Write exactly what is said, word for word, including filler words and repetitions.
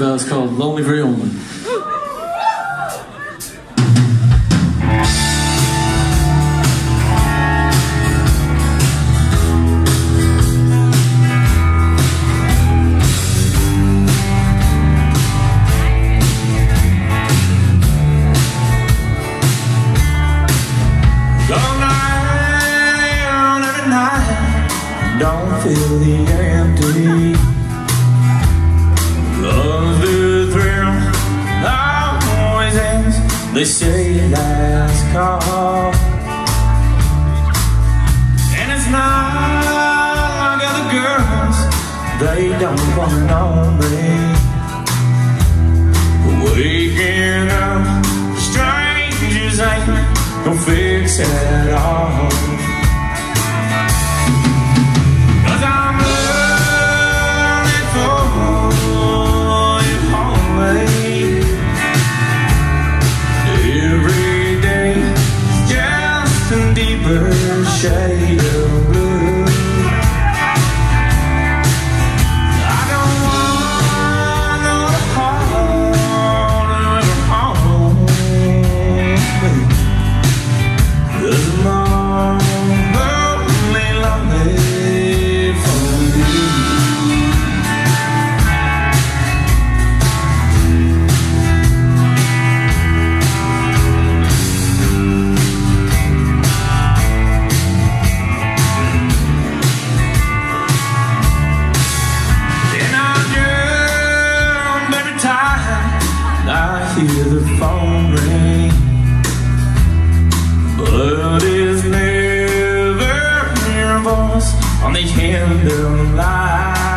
about. It's called Lonely Very Only. Don't feel the empty. Love the thrill always ends. They say last call, and it's not like other girls. They don't wanna know me. Waking up, strangers ain't no fix at all. Shade of blue. I don't want no heart of home. There's a long, lonely, lonely for you. I hear the phone ring, but it's never your voice on the end of the line.